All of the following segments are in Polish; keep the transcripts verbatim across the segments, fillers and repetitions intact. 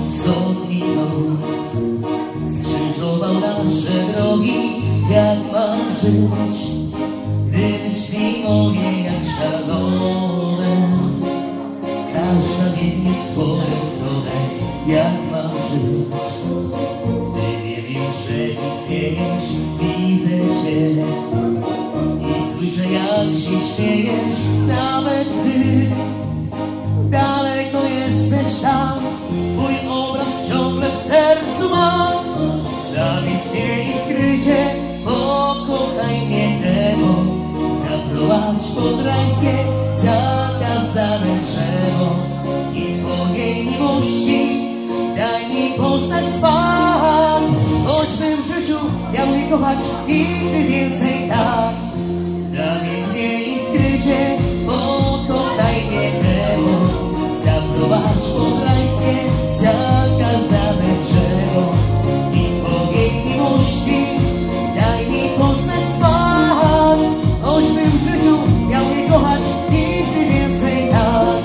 co i noc skrzyżował nasze drogi. Jak mam żyć, gdy myśli moje jak szalone każda biegnie w twoją stronę? Jak mam żyć, gdy nie wiem, że istniejesz? Widzę cię i słyszę, jak się śmiejesz, nawet gdy daleko jesteś tam. Twój obraz ciągle w sercu mam. Dawid mnie i skrycie, pokochaj mnie niebo, zaprowadź pod rajskie zakazane drzewo i Twojej miłości daj mi poznać smak. Choćbym w życiu miał nie kochać nigdy więcej tak. Dawid mnie i skrycie, pokochaj mnie niebo, zaprowadź pod rajskie zakazane drzewo i Twojej miłości daj mi poznać smak. Choćbym w życiu miał nie kochać nigdy więcej tak.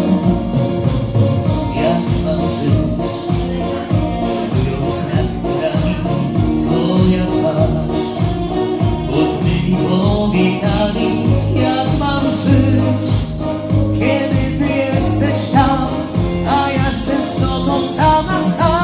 Jak mam żyć, szybując nad chmurami Twoja twarz pod mymi powiekami? Jak mam żyć, kiedy Ty jesteś tam, a ja z tęsknotą sam na sam?